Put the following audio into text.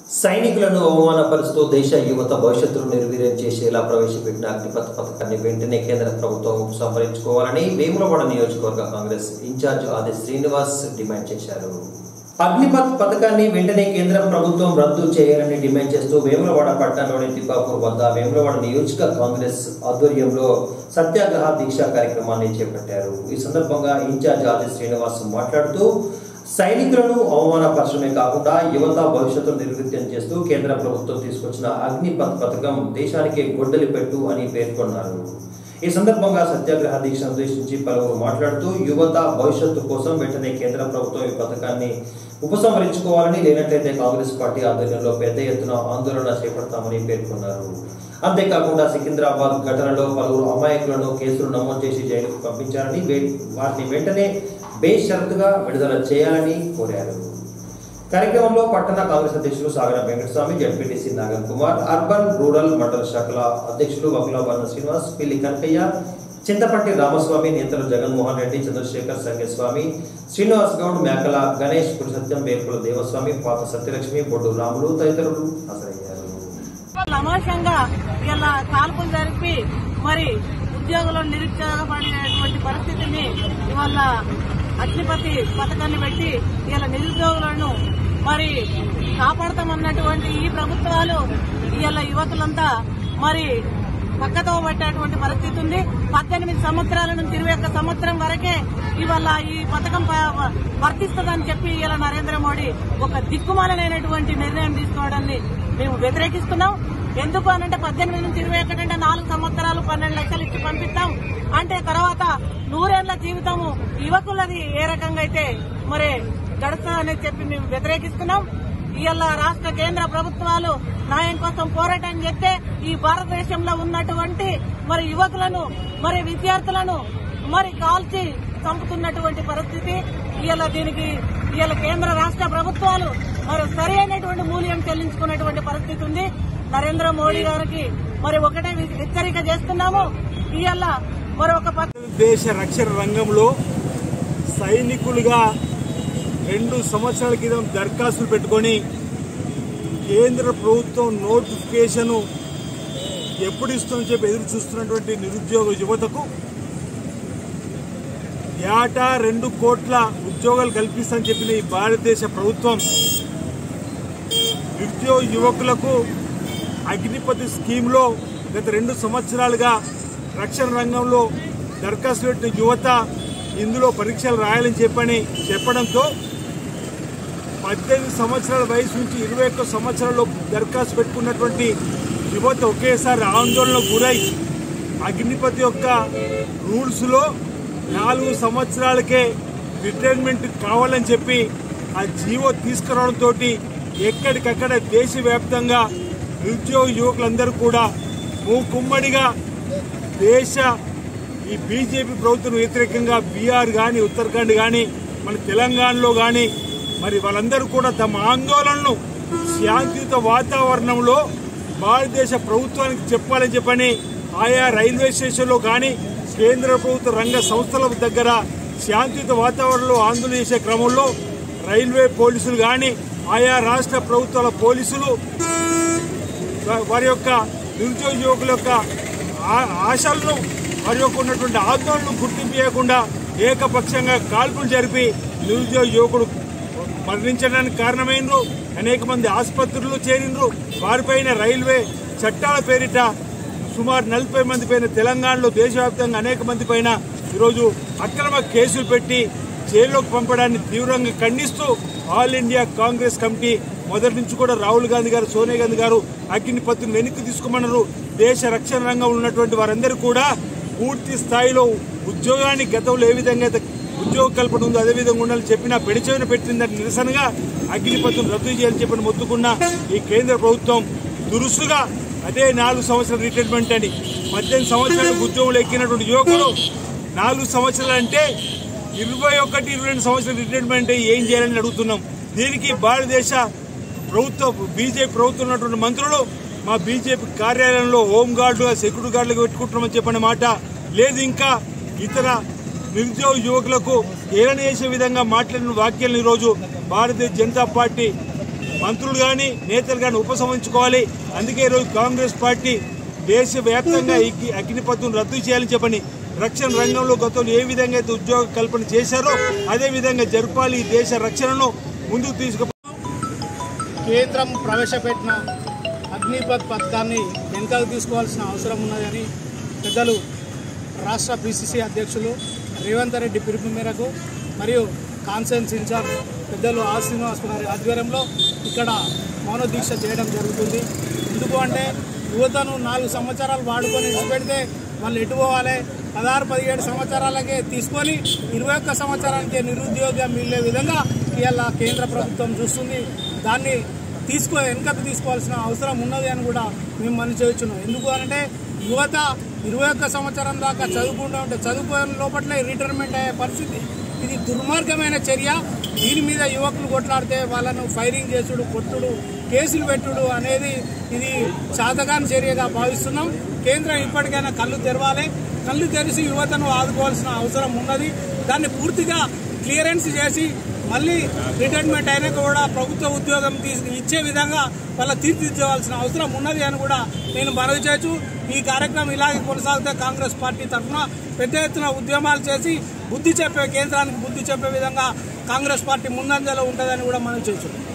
సైనికులను అవమానపరుస్తూ దేశ యువత భవిష్యత్తును నిర్వీర్యం చేసేలా ప్రవేశపెట్టిన అగ్నిపథ్ పథకాన్ని వెంటనే కేంద్ర ప్రభుత్వం ఉపసంహరించుకోవాలని వేములవాడ నియోజకవర్గ కాంగ్రెస్ ఇన్ఛార్జ్ ఆది శ్రీనివాస్ డిమాండ్ చేశారు. అగ్నిపథ్ పథకాన్ని వెంటనే కేంద్ర ప్రభుత్వం రద్దు చేయాలని డిమాండ్ చేస్తూ వేములవాడ పట్టణంలోని తిప్పాపూర్ వద్ద వేములవాడ నియోజక కాంగ్రెస్ ఆధ్వర్యంలో సత్యాగ్రహ దీక్ష కార్యక్రమాన్ని చేపట్టారు. ఈ సందర్భంగా ఇన్ఛార్జ్ ఆది శ్రీనివాస్ మాట్లాడుతూ సైనికులను అవమానపరచడమే కాకుండా యువత భవిష్యత్తును నిర్వీర్యం చేస్తూ కేంద్ర ప్రభుత్వం తీసుకొచ్చిన అగ్నిపథ్ పథకం దేశానికి గొడ్డలి పెట్టు అని పేర్కొన్నారు. ఈ సందర్భంగా సత్యాగ్రహ దీక్షను ఉద్దేశించి పలువురు మాట్లాడుతూ యువత భవిష్యత్తు కోసం వెంటనే కేంద్ర ప్రభుత్వం ఈ పథకాన్ని ఉపసంహరించుకోవాలని, లేనట్లయితే కాంగ్రెస్ పార్టీ ఆధ్వర్యంలో పెద్ద ఎత్తున ఆందోళన చేపడతామని పేర్కొన్నారు. అంతేకాకుండా సికింద్రాబాద్ ఘటనలో పలువురు అమాయకులను కేసులు నమోదు చేసి జైలుకు పంపించారని, వారిని వెంటనే బేషరతుగా విడుదల చేయాలని కోరారు. కార్యక్రమంలో పట్టణ కాంగ్రెస్ అధ్యక్షులు Sagara Venkataswamy, ZPTC Nagan Kumar, urban rural mandal శాఖల అధ్యక్షులు వకులాభరణ శ్రీనివాస్, పిల్లి కనకయ్య, చింతపట్టి రామస్వామి, నేతలు జగన్మోహన్ రెడ్డి, చంద్రశేఖర్ సంగస్వామి, శ్రీనివాస్ గౌడ్, మేకల గణేష్, పురుషత్యం, బేర్కుల దేవస్వామి, పాత సత్యలక్ష్మి, బొడ్డు రాములు తదితరులు హాజరయ్యారు. కాల్పులు జరిపి మరి ఉద్యోగులను నిరుద్యోగపడినటువంటి పరిస్థితిని ఇవాళ అగ్నిపథ్ పథకాన్ని పెట్టి ఇలా నిరుద్యోగులను మరి కాపాడతామన్నటువంటి ఈ ప్రభుత్వాలు ఇలా యువకులంతా మరి పక్కతో పట్టేటువంటి పరిస్థితి ఉంది. 18 సంవత్సరాల నుంచి 21 సంవత్సరం వరకే ఇవాళ ఈ పథకం వర్తిస్తుందని చెప్పి ఇలా నరేంద్ర మోడీ ఒక దిక్కుమాలైనటువంటి నిర్ణయం తీసుకోవడాన్ని మేము వ్యతిరేకిస్తున్నాం. ఎందుకు అనంటే 18 నుంచి 21 అంటే 4 సంవత్సరాలు 12 లక్షలు ఇచ్చి పంపిస్తాం అంటే తర్వాత 100 ఏళ్ల జీవితము యువకులది ఏ రకంగా అయితే మరి గడుస్తుందని చెప్పి మేము వ్యతిరేకిస్తున్నాం. ఇవాళ రాష్ట్ర కేంద్ర ప్రభుత్వాలు న్యాయం కోసం పోరాటం చేస్తే ఈ భారతదేశంలో ఉన్నటువంటి మరి యువకులను మరి విద్యార్థులను మరి కాల్చి చంపుతున్నటువంటి పరిస్థితి. ఇవాళ కేంద్ర రాష్ట్ర ప్రభుత్వాలు మరి సరి అయినటువంటి మూల్యం చెల్లించుకున్నటువంటి పరిస్థితి ఉంది. నరేంద్ర మోడీ గారికి మరి ఒకటే హెచ్చరిక చేస్తున్నాము. ఇవాళ మరొక దేశ రక్షణ రంగంలో సైనికులుగా 2 సంవత్సరాల క్రితం దరఖాస్తులు పెట్టుకొని కేంద్ర ప్రభుత్వం నోటిఫికేషన్ ఎప్పుడు ఇస్తుందని చెప్పి ఎదురు చూస్తున్నటువంటి నిరుద్యోగ యువతకు ఏటా 2 కోట్ల ఉద్యోగాలు కల్పిస్తామని చెప్పిన ఈ భారతదేశ ప్రభుత్వం నిరుద్యోగ యువకులకు అగ్నిపథ్ స్కీమ్లో గత 2 సంవత్సరాలుగా రక్షణ రంగంలో దరఖాస్తు పెట్టిన యువత ఇందులో పరీక్షలు రాయాలని చెప్పడంతో 18 సంవత్సరాల వయసు నుంచి 21 సంవత్సరాల్లో దరఖాస్తు పెట్టుకున్నటువంటి యువత ఒకేసారి ఆందోళనకు గురై అగ్నిపథ్ యొక్క రూల్స్లో 4 సంవత్సరాలకే రిటైర్మెంట్ కావాలని చెప్పి ఆ జీవో తీసుకురావడంతో ఎక్కడికక్కడ దేశవ్యాప్తంగా నిరుద్యోగ యువకులందరూ కూడా మూకుమ్మడిగా ఈ బీజేపీ ప్రభుత్వం వ్యతిరేకంగా బీహార్ కానీ, ఉత్తరాఖండ్ కానీ, మన తెలంగాణలో కానీ మరి వాళ్ళందరూ కూడా తమ ఆందోళనను శాంతియుత వాతావరణంలో భారతదేశ ప్రభుత్వానికి చెప్పాలని చెప్పని ఆయా రైల్వే స్టేషన్లో కానీ కేంద్ర ప్రభుత్వ రంగ సంస్థల దగ్గర శాంతియుత వాతావరణంలో ఆందోళన చేసే క్రమంలో రైల్వే పోలీసులు కానీ ఆయా రాష్ట్ర ప్రభుత్వాల పోలీసులు వారి యొక్క నిరుద్యోగ యువకుల యొక్క ఆశలను వారి యొక్క ఉన్నటువంటి ఆందోళనను గుర్తింపు చేయకుండా ఏకపక్షంగా కాల్పులు జరిపి నిరుద్యోగ యువకుడు మరణించడానికి కారణమైనరు. అనేక మంది ఆసుపత్రుల్లో చేరినరు. వారిపైన రైల్వే చట్టాల పేరిట సుమారు 40 మంది పైన తెలంగాణలో దేశవ్యాప్తంగా అనేక మంది పైన ఈరోజు అక్రమ కేసులు పెట్టి జైల్లోకి పంపడాన్ని తీవ్రంగా ఖండిస్తూ ఆల్ ఇండియా కాంగ్రెస్ కమిటీ మొదటి నుంచి కూడా రాహుల్ గాంధీ గారు, సోనియా గాంధీ గారు అగ్నిపథ్ను వెనక్కి తీసుకోమన్నారు. దేశ రక్షణ రంగంలో ఉన్నటువంటి వారందరూ కూడా పూర్తి స్థాయిలో ఉద్యోగానికి గతంలో ఏ విధంగా అయితే ఉద్యోగ కల్పన ఉందో అదేవిధంగా ఉండాలని చెప్పినా పెడిచెవిన పెట్టిందని నిరసనగా అగ్నిపథ్ను రద్దు చేయాలని చెప్పని మొత్తుకున్న ఈ కేంద్ర ప్రభుత్వం దురుసుగా అదే 4 సంవత్సరాల రిటైర్మెంట్ అని 18 సంవత్సరాలకు ఉద్యోగులు ఎక్కినటువంటి యువకులు 4 సంవత్సరాలు అంటే 21-22 సంవత్సరాల రిటైర్మెంట్ ఏం చేయాలని అడుగుతున్నాం. దీనికి భారతదేశ ప్రభుత్వం బీజేపీ ప్రభుత్వం ఉన్నటువంటి మంత్రులు మా బీజేపీ కార్యాలయంలో హోంగార్డుగా, సెక్యూరిటీ గార్డులుగా పెట్టుకుంటున్నామని చెప్పిన మాట లేదు. ఇంకా ఇతర నిరుద్యోగ యువకులకు హేళన చేసే విధంగా మాట్లాడిన వ్యాఖ్యలను ఈరోజు భారతీయ జనతా పార్టీ మంత్రులు కానీ నేతలు కానీ ఉపసంహరించుకోవాలి. అందుకే ఈరోజు కాంగ్రెస్ పార్టీ దేశవ్యాప్తంగా అగ్నిపథ్ను రద్దు చేయాలని చెప్పని రక్షణ రంగంలో గతంలో ఏ విధంగా అయితే ఉద్యోగ కల్పన చేశారో అదే విధంగా జరపాలి. ఈ దేశ రక్షణను ముందుకు కేంద్రం ప్రవేశపెట్టిన అగ్నిపథ్ పథకాన్ని వెనకాలకు తీసుకోవాల్సిన అవసరం ఉన్నదని పెద్దలు రాష్ట్ర పిసిసి అధ్యక్షులు రేవంత్ రెడ్డి పిలుపు మేరకు మరియు కాన్ఫరెన్స్ ఇన్ఛార్జ్ పెద్దలు ఆర్ శ్రీనివాస్ గారి ఆధ్వర్యంలో ఇక్కడ మౌన దీక్ష చేయడం జరుగుతుంది. ఎందుకు అంటే యువతను 4 సంవత్సరాలు వాడుకొని విడిచిపెడితే వాళ్ళు ఎటు పోవాలి? 16-17 సంవత్సరాలకే తీసుకొని 21 సంవత్సరానికి నిరుద్యోగం మిగిలే విధంగా ఇవాళ కేంద్ర ప్రభుత్వం చూస్తుంది. దాన్ని వెనుకకు తీసుకోవాల్సిన అవసరం ఉన్నది అని కూడా మేము మనం చేయొచ్చున్నాం. ఎందుకు అంటే యువత 21 సంవత్సరం దాకా చదువుకుంటూ ఉంటే చదువుకోని లోపట్లే రిటైర్మెంట్ అయ్యే పరిస్థితి. ఇది దుర్మార్గమైన చర్య. దీని మీద యువకులు కొట్లాడితే వాళ్ళను ఫైరింగ్ చేసుడు, కొట్టుడు, కేసులు పెట్టుడు అనేది ఇది చాతకాని చర్యగా భావిస్తున్నాం. కేంద్రం ఇప్పటికైనా కళ్ళు తెరవాలి. కళ్ళు తెరిచి యువతను ఆదుకోవాల్సిన అవసరం ఉన్నది. దాన్ని పూర్తిగా క్లియరెన్స్ చేసి మళ్ళీ రిటైర్మెంట్ అయినాక కూడా ప్రభుత్వ ఉద్యోగం ఇచ్చే విధంగా వాళ్ళ తీర్చిదిద్దవలసిన అవసరం ఉన్నది అని కూడా నేను మనవి చేయొచ్చు. ఈ కార్యక్రమం ఇలాగే కొనసాగితే కాంగ్రెస్ పార్టీ తరఫున పెద్ద ఎత్తున ఉద్యమాలు చేసి కేంద్రానికి బుద్ధి చెప్పే విధంగా కాంగ్రెస్ పార్టీ ముందంజలో ఉంటుందని కూడా మనం చేయొచ్చు.